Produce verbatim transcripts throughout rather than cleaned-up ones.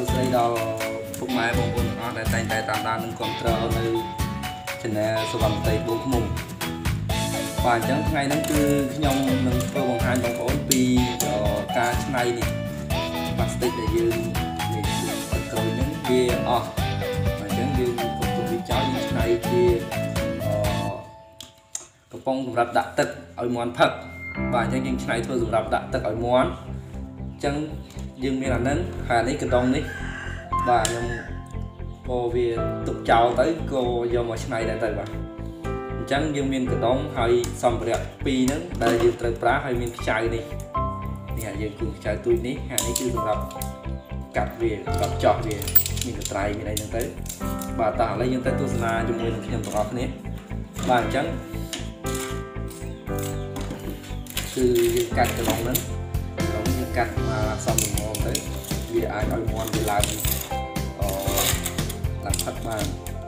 សួស្តីដល់ពុកម៉ែបងប្អូនទាំងអស់ដែលតែងតែតាមដាននិងគាំទ្រនៅ channel សុវណ្ណតេបូឃ្មុំបាទអញ្ចឹងថ្ងៃនេះគឺខ្ញុំនឹងធ្វើបង្ហាញបងប្អូនពីការច្នៃនេះផ្លាស្ទិកដែលយើងនេះទឹកក្រូចហ្នឹងវាអស់បាទអញ្ចឹងយើងកុំទុកវាចោលយើងច្នៃជាកំប៉ុងសម្រាប់ដាក់ទឹកឲ្យមាន់ផឹកបាទអញ្ចឹងយើងច្នៃធ្វើសម្រាប់ដាក់ទឹកឲ្យមាន់អញ្ចឹងយើងមានអាហ្នឹងហើយនេះកណ្ដុងនេះបាទខ្ញុំពោវាទុកចោលទៅក៏យកមកច្នៃដែរទៅបាទអញ្ចឹងយើងមានកណ្ដុងហើយសម្ភារៈពីរហ្នឹងដែលយើងត្រូវប្រើហើយមានខ្ចៅនេះនេះហើយយើងគូខ្ចៅទូចនេះហើយនេះគឺសម្រាប់កាត់វាសម្រាប់ចោះវាមានកត្រៃមានអីហ្នឹងទៅបាទតោះឥឡូវយើងទៅទស្សនាជាមួយនឹងខ្ញុំទាំងអស់គ្នាបាទអញ្ចឹងគឺយើងកាត់កណ្ដុងហ្នឹងយើងកាត់មកសំល្មមទៅវាអាចឲ្យមាន់វាឡើងអឺឡើងផឹកបាន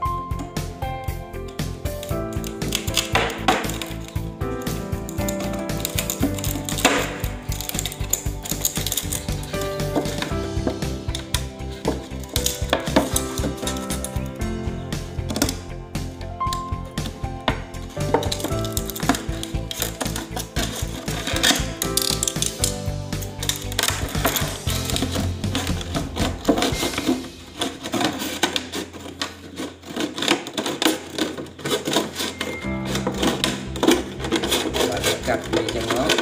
កាត់វាចឹងមក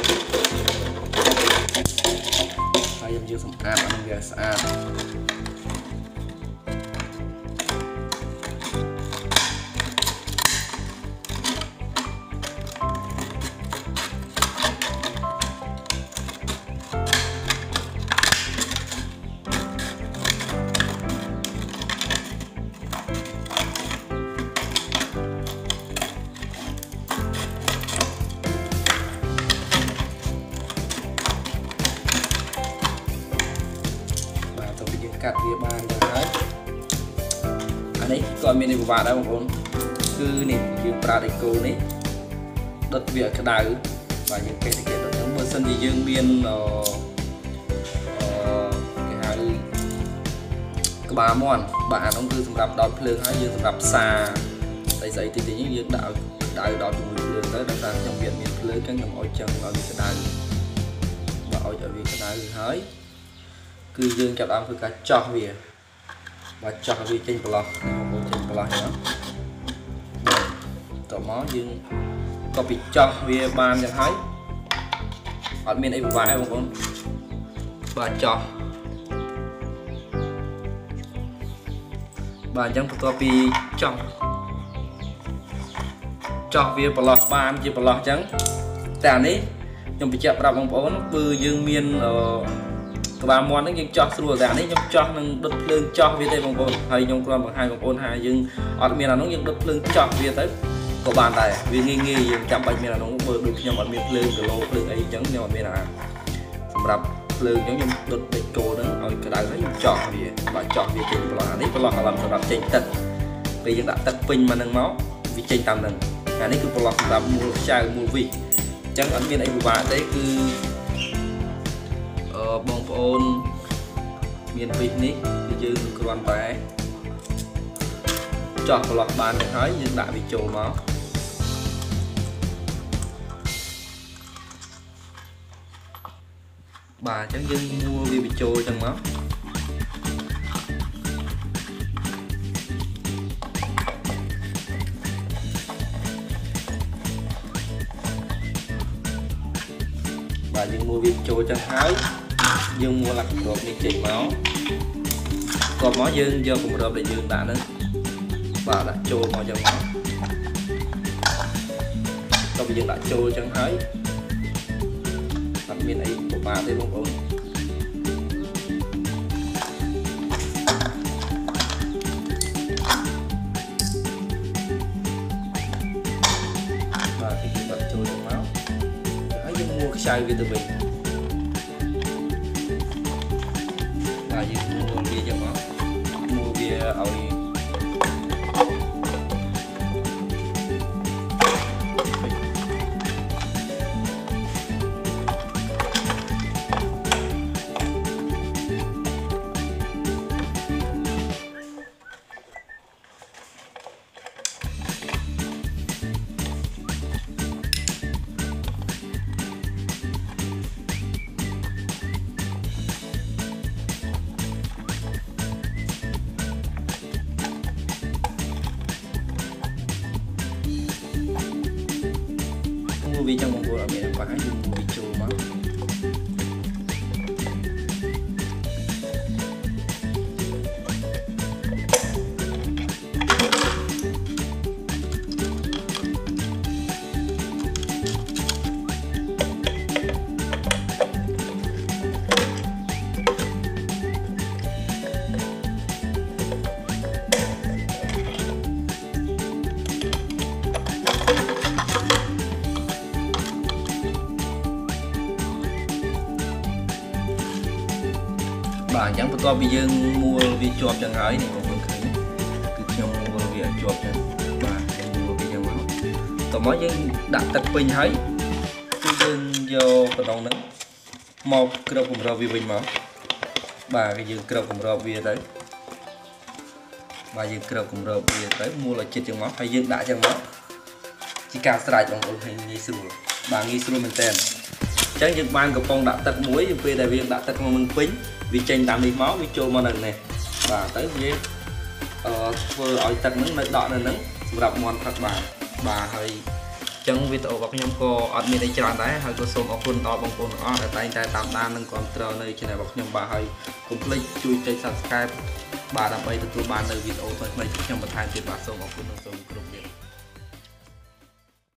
ហើយយើងយកសម្អាតឲ្យវាស្អាតកាត់វាបានទៅហើយអានេះក៏មានន័យពិបាកដែរបងប្អូនគឺនេះយើងប្រើដៃគោនេះដុតវាក្តៅបាទយើងកេះទៅគេដុតហ្នឹងបើសិនជាយើងមានអឺគេហៅក្បាលមាន់បាទអានោះគឺសម្រាប់ដោតភ្លើងហើយយើងសម្រាប់សាស្អីស្អីទីទីយើងដាក់ឲ្យក្តៅដោតជាមួយភ្លើងទៅដោយសារខ្ញុំវាមានភ្លើងចឹងខ្ញុំឲ្យចឹងឲ្យវាក្តៅបាទឲ្យឲ្យវាក្តៅហើយគឺយើងចាប់ដើមធ្វើការចោះវាបាទចោះវាចេញប្រឡោះបងប្អូនចេញប្រឡោះហ្នឹងតមកយើងក៏ពីចោះវាបានចឹងហើយអត់មានអីពិបាកទេបងប្អូនបាទចោះបាទអញ្ចឹងបន្ទាប់ពីចោះចោះវាប្រឡោះបានជាប្រឡោះចឹងតែអានេះខ្ញុំបញ្ជាក់ប្រាប់បងប្អូនគឺយើងមានអឺក្បាលមាន់ហ្នឹងយើងចោះស្រួលតែអានេះខ្ញុំចោះនឹងដុតភ្លើងចោះវាទេបងប្អូនហើយខ្ញុំគ្រាន់បង្ហាញបងប្អូនថាយើងអត់មានអានោះយើងដុតភ្លើងចោះវាទៅក៏បានដែរវាងាយងាយយើងចាំបាច់មានអានោះបើដូចខ្ញុំអត់មានភ្លើងគីឡូភ្លើងអីអញ្ចឹងខ្ញុំអត់មានអាសម្រាប់ភ្លើងអញ្ចឹងខ្ញុំដុតដេកគោហ្នឹងឲ្យក្តៅហើយខ្ញុំចោះវាបាទចោះវាចេញប្រឡោះអានេះប្រឡោះអាឡំសម្រាប់ចេញទឹកពេលយើងដាក់ទឹកពេញមកហ្នឹងមកវាចេញតាមហ្នឹងអានេះគឺប្រឡោះសម្រាប់មូលខ្ចៅមូលវិសអញ្ចឹងអត់មានអីពិបាកទេគឺបងប្អូនមានវិសនេះគឺយើងគ្រាន់តែចោះប្រឡោះបានទៅហើយយើងដាក់វាចូលមកបាទអញ្ចឹងយើងមួវាបញ្ចូលអញ្ចឹងមកបាទយើងមួវាបញ្ចូលអញ្ចឹងហើយយើងមួលាក់គ្រាប់នេះចេញមកក៏មកយើងយកគម្របដែលយើងដាក់ហ្នឹងបាទដាក់ចូលមកចឹងមកតោះយើងដាក់ចូលចឹងហើយអត់មានអីពិបាកទេបងប្អូនបាទយើងដាក់ចូលចឹងមកហើយយើងមួខ្ចៅវាទៅវិញបាទយើងមួវាចឹងមកមួវាឲ្យ បវាចឹងបងប្អូនអត់មានបាក់យើងមើលវាចូលមកបាទអញ្ចឹងបន្ទាប់ពីយើងមួលវាជាប់ចឹងហើយនេះបងប្អូនឃើញគឺខ្ញុំមួលវាជាប់ចឹងបាទខ្ញុំមួលវាចឹងមកតោះមកយើងដាក់ទឹកពេញហើយគឺយើងយកកណ្ដុងហ្នឹងមកគ្របគម្របវាវិញមកបាទគឺយើងគ្របគម្របវាទៅបាទយើងគ្របគម្របវាទៅមួលឲ្យជិតចឹងមកហើយយើងដាក់ចឹងមកជាការស្រេចបងប្អូនឃើញងាយស្រួលបាទងាយស្រួលមែនតើអញ្ចឹងយើងបានកំប៉ុងដាក់ទឹកមួយពេលដែលយើងដាក់ទឹកក្នុងនឹងពេញវាចេញតាមនេះមកវាចូលមកនៅនេះបាទទៅវាអឺធ្វើឲ្យទឹកហ្នឹងនៅដក់នៅហ្នឹងសម្រាប់មាន់ផឹកបានបាទហើយអញ្ចឹងវីដេអូរបស់ខ្ញុំក៏អត់មានអីច្រើនដែរហើយក៏សូមអរគុណដល់បងប្អូនទាំងអស់ដែលតែងតែតាមដាននិងគាំទ្រនៅ channel របស់ខ្ញុំបាទហើយកុំភ្លេចជួយចុច Subscribe បាទដើម្បីទទួលបាននៅវីដេអូថ្មីៗពីខ្ញុំបន្ថែមទៀតបាទសូមអរគុណនិងសូម